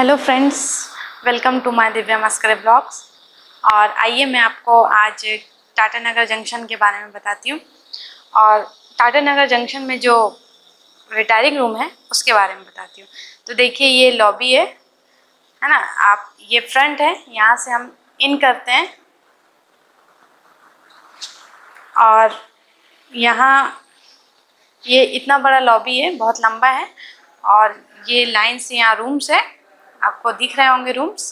Hello friends, welcome to my Divya Maskare blogs. और आइए मैं आपको आज टाटा नगर जंक्शन के बारे में बताती हूँ और टाटा नगर जंक्शन में जो रिटायरिंग रूम है उसके बारे में बताती हूँ। तो देखिए ये लॉबी है ना, आप ये फ्रंट है, यहाँ से हम इन करते हैं और यहाँ ये इतना बड़ा लॉबी है, बहुत लंबा है और ये लाइन से यहाँ रूम्स है, आपको दिख रहे होंगे रूम्स।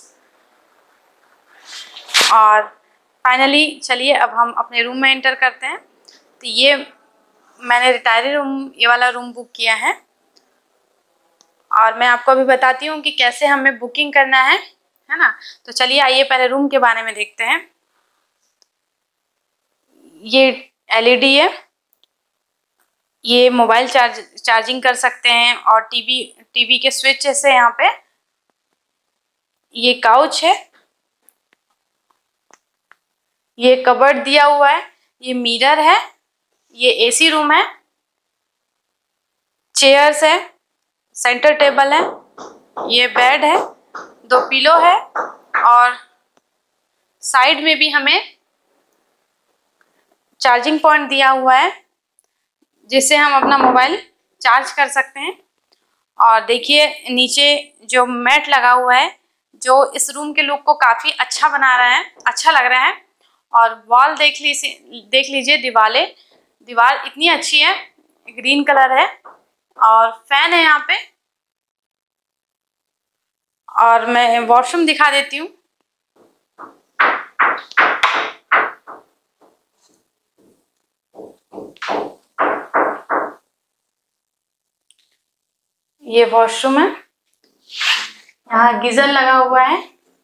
और फाइनली चलिए अब हम अपने रूम में एंटर करते हैं। तो ये मैंने रिटायरी रूम, ये वाला रूम बुक किया है और मैं आपको अभी बताती हूँ कि कैसे हमें बुकिंग करना है ना। तो चलिए आइए पहले रूम के बारे में देखते हैं। ये एलईडी है, ये मोबाइल चार्जिंग कर सकते हैं और टीवी के स्विच से यहाँ पे। ये काउच है, ये कबर्ड दिया हुआ है, ये मिरर है, ये एसी रूम है, चेयर्स है, सेंटर टेबल है, ये बेड है, 2 पिलो है और साइड में भी हमें चार्जिंग पॉइंट दिया हुआ है जिससे हम अपना मोबाइल चार्ज कर सकते हैं। और देखिए नीचे जो मैट लगा हुआ है जो इस रूम के लुक को काफ़ी अच्छा बना रहा है, अच्छा लग रहा है। और वॉल देख लीजिए, दीवार इतनी अच्छी है, ग्रीन कलर है और फैन है यहाँ पे। और मैं वॉशरूम दिखा देती हूँ। ये वॉशरूम है, यहाँ गीजर लगा हुआ है।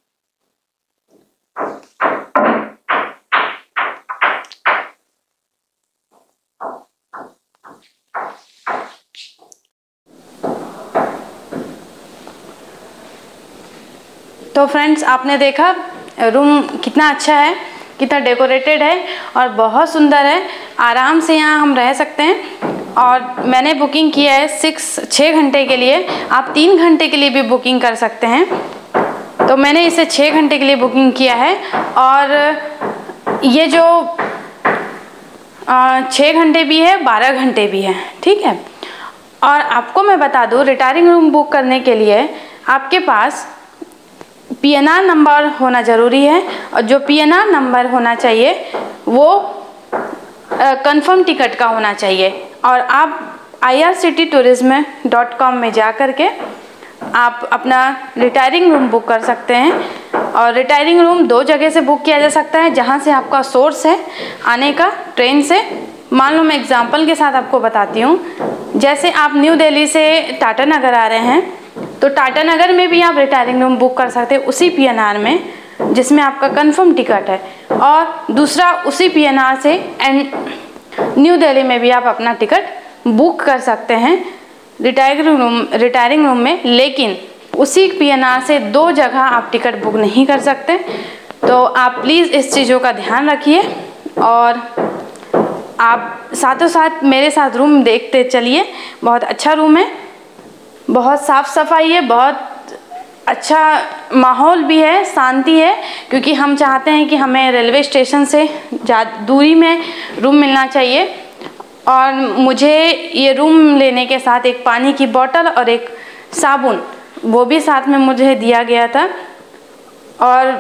तो फ्रेंड्स आपने देखा रूम कितना अच्छा है, कितना डेकोरेटेड है और बहुत सुंदर है। आराम से यहाँ हम रह सकते हैं। और मैंने बुकिंग किया है 6 घंटे के लिए, आप 3 घंटे के लिए भी बुकिंग कर सकते हैं। तो मैंने इसे 6 घंटे के लिए बुकिंग किया है और ये जो 6 घंटे भी है, 12 घंटे भी है, ठीक है। और आपको मैं बता दूँ, रिटायरिंग रूम बुक करने के लिए आपके पास पीएनआर नंबर होना ज़रूरी है और जो पीएनआर नंबर होना चाहिए वो कंफर्म टिकट का होना चाहिए। और आप ircttourism.com में जा कर के आप अपना रिटायरिंग रूम बुक कर सकते हैं। और रिटायरिंग रूम 2 जगह से बुक किया जा सकता है जहां से आपका सोर्स है आने का, ट्रेन से। मान लो मैं एग्जांपल के साथ आपको बताती हूँ, जैसे आप न्यू दिल्ली से टाटा नगर आ रहे हैं तो टाटा नगर में भी आप रिटायरिंग रूम बुक कर सकते हैं उसी पीएनआर में जिसमें आपका कंफर्म टिकट है। और दूसरा उसी पीएनआर से न्यू दिल्ली में भी आप अपना टिकट बुक कर सकते हैं रिटायरिंग रूम में। लेकिन उसी पीएनआर से 2 जगह आप टिकट बुक नहीं कर सकते। तो आप प्लीज़ इस चीज़ों का ध्यान रखिए और आप साथों साथ मेरे साथ रूम देखते चलिए। बहुत अच्छा रूम है, बहुत साफ़ सफाई है, बहुत अच्छा माहौल भी है, शांति है, क्योंकि हम चाहते हैं कि हमें रेलवे स्टेशन से दूरी में रूम मिलना चाहिए। और मुझे ये रूम लेने के साथ एक पानी की बोतल और एक साबुन, वो भी साथ में मुझे दिया गया था। और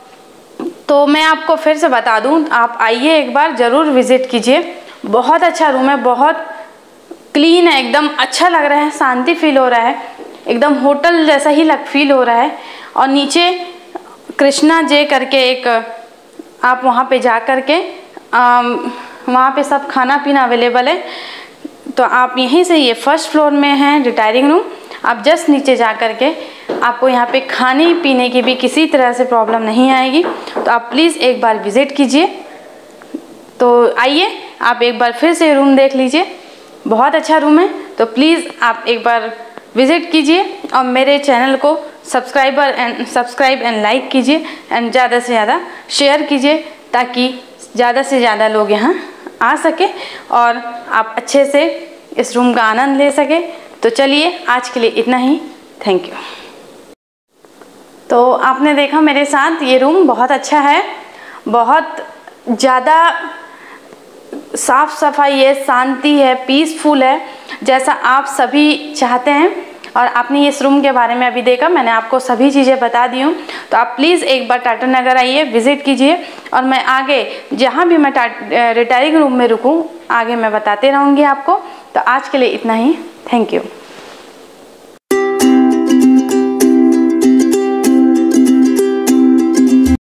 तो मैं आपको फिर से बता दूं, आप आइए एक बार ज़रूर विज़िट कीजिए। बहुत अच्छा रूम है, बहुत क्लीन है, एकदम अच्छा लग रहा है, शांति फील हो रहा है, एकदम होटल जैसा ही फील हो रहा है। और नीचे कृष्णा जे करके एक, आप वहाँ पे जा कर के वहाँ पे सब खाना पीना अवेलेबल है। तो आप यहीं से, ये 1st फ्लोर में है रिटायरिंग रूम, आप जस्ट नीचे जा कर के आपको यहाँ पे खाने पीने की भी किसी तरह से प्रॉब्लम नहीं आएगी। तो आप प्लीज़ एक बार विज़िट कीजिए। तो आइए आप एक बार फिर से रूम देख लीजिए, बहुत अच्छा रूम है। तो प्लीज़ आप एक बार विज़िट कीजिए और मेरे चैनल को सब्सक्राइब एंड लाइक कीजिए एंड ज़्यादा से ज़्यादा शेयर कीजिए ताकि ज़्यादा से ज़्यादा लोग यहाँ आ सके और आप अच्छे से इस रूम का आनंद ले सके। तो चलिए आज के लिए इतना ही, थैंक यू। तो आपने देखा मेरे साथ, ये रूम बहुत अच्छा है, बहुत ज़्यादा साफ़ सफाई है, शांति है, पीसफुल है, जैसा आप सभी चाहते हैं। और आपने इस रूम के बारे में अभी देखा, मैंने आपको सभी चीज़ें बता दी हूँ। तो आप प्लीज़ एक बार टाटा नगर आइए, विज़िट कीजिए, और मैं आगे जहाँ भी मैं रिटायरिंग रूम में रुकूँ आगे मैं बताते रहूँगी आपको। तो आज के लिए इतना ही, थैंक यू।